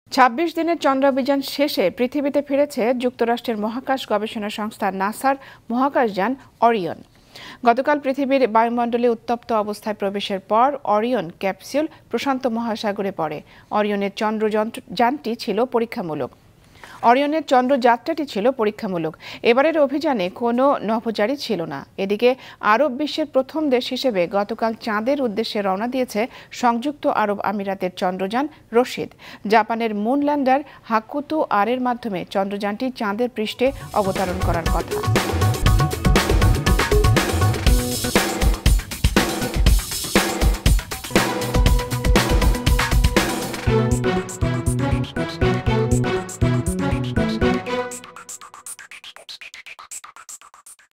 ২৬ দিনের চন্দ্রাভিযান শেষে পৃথিবীতে ফিরেছে যুক্তরাষ্ট্রের মহাকাশ গবেষণা সংস্থা নাসার মহাকাশযান অরিয়ন। গতকাল পৃথিবীর বায়ুমণ্ডলে উত্তপ্ত অবস্থায় প্রবেশের পর অরিয়ন ক্যাপসুল প্রশান্ত মহাসাগরে পড়ে। অরিয়নের চন্দ্রযানটি ছিল পরীক্ষামূলক। অরিয়নের চন্দ্রযাত্রাটি ছিল পরীক্ষামূলক। এবারের অভিযানে কোনো নভোচারী ছিল না। এদিকে আরব বিশ্বের প্রথম দেশ হিসেবে গতকাল চাঁদের উদ্দেশ্যে রওনা দিয়েছে সংযুক্ত আরব আমিরাতের চন্দ্রযান রশিদ। জাপানের মুন ল্যান্ডার হাকুতো আরের মাধ্যমে চন্দ্রযানটি চাঁদের পৃষ্ঠে অবতরণ করার কথা।